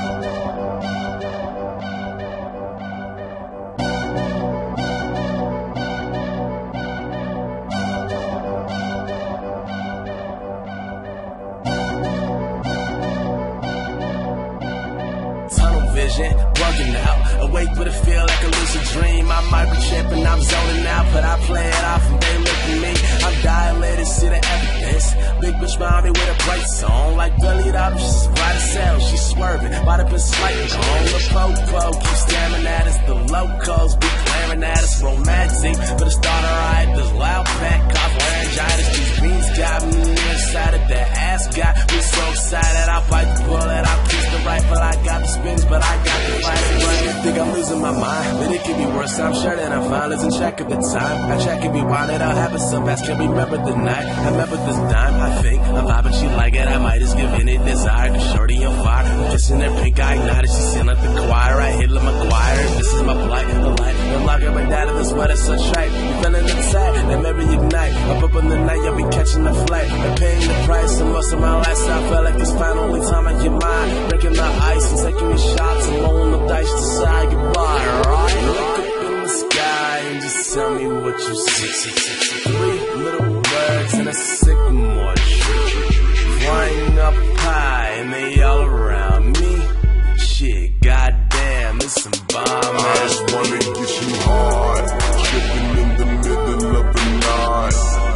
Vision, bugging out, awake but it feel like a lucid dream. I might be tripping, I'm zoning out, but I play it off and they look at me. I'm dilated, see the evidence. Big bitch behind me with a bright song, like Billy Up, she's bright as hell. She's swerving, might have been slightly on the popo. Keep staring at us, the locals be glaring at us, romantic. But it started right, this loud pack, cough laryngitis. These beans got me inside of that ass got me so excited. I bite the bullet, I kiss the rifle, I got the spins, but I got the fight. I think I'm losing my mind, but it could be worse. I'm sure that I'm fine, losing track of the time. I track can be wild, it'll happen so fast. Can't remember the night. I remember this dime. I think I'm vibing, she like it. I might just give any desire. Cause shorty on fire, I'm kissing her pink. I ignited, she sing like the choir. I hit like McGuire. This is my plight, the light. I'm locking my dad in this weather so trite. We feeling inside, that maybe ignite. Up in the night, you'll be catching the flight. I'm paying the price, and most of my life, so I felt like this finally time I get mine. Breaking the ice and taking me shots. I'm rolling the dice to say goodbye, right? Look up in the sky and just tell me what you see. 3 little birds in a sycamore tree, flying up high and they all around me. Shit, goddamn, it's some bomb. I just wanna get you hard, tripping in the middle of the night.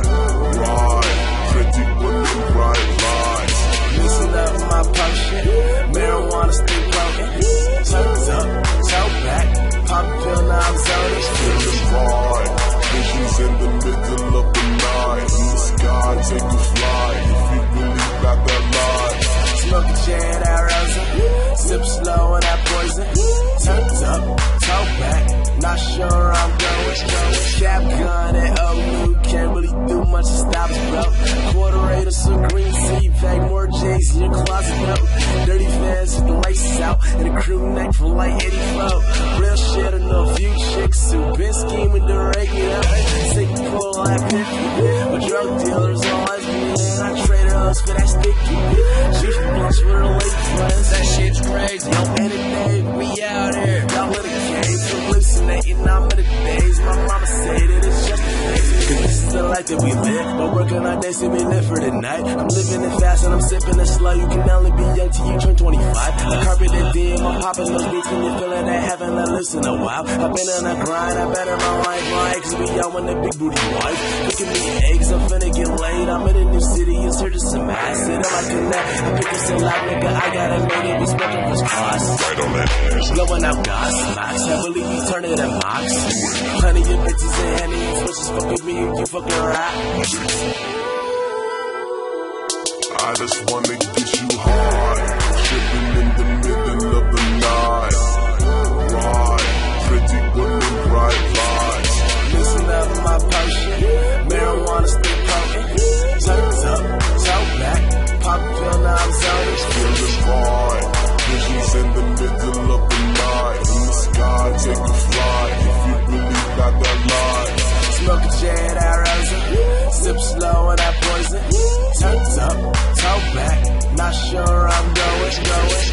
Ride, pretty women, bright lights. Listen up, my potion, marijuana still broken. Turns up, toe back, pop a pill, now I'm zoning. Feeling right, visions in the middle of the night. In the sky, take a flight, if you really got that light. Smoke a J and that rosa, sip slow and that poison. Turns up, toe back, not sure I'm going. Cap gun and new, can't really do much to stop us, bro. Quarter-8 of some green tea bag, more J's in your closet, bro. Dirty fans with the laces out, and a crew neck for like 84. Real shit, I know a few chicks who been scheming to rake it up. Sick pull like 50, but drug dealers on lesbian. I traded us for that sticky. She's blunts with her late friends. That shit's crazy. Yo, any day we out here. Y'all with a cave, hallucinating. I'm in the days. My mama said it is just a phase. Cause this is the life that we live. But working our days to be live for the night. I'm living it fast and I'm sipping it slow. You can only be young till you turn 25. A carpet that dim, I'm popping those beats when you're feeling that haven't let loose in a while. I've been on a grind, I better my life. My ex be out when the big booty wife. Look at me eggs, I'm finna get laid. I'm in a new city in search of some acid. I'm like connect, I pick up so loud, nigga. I gotta make it, we smoking first class. Right on that ass. Blowing out gas max, heavily we turn it in max. Plenty of bitches and Henny, switches fuck with me if you fucking rap. I just wanna get you hard, tripping in the middle of the night. Ride, pretty women, bright lights. Listen up, my potion, marijuana still poking. Turns up, toe back, pop a pill, now I'm zoning. Feeling right, visions in the middle of the night. In the sky, take a flight, if you really got that light. Smoke a J and that rosa, sip slow and that poison. Turns up, toe back, not sure I'm going.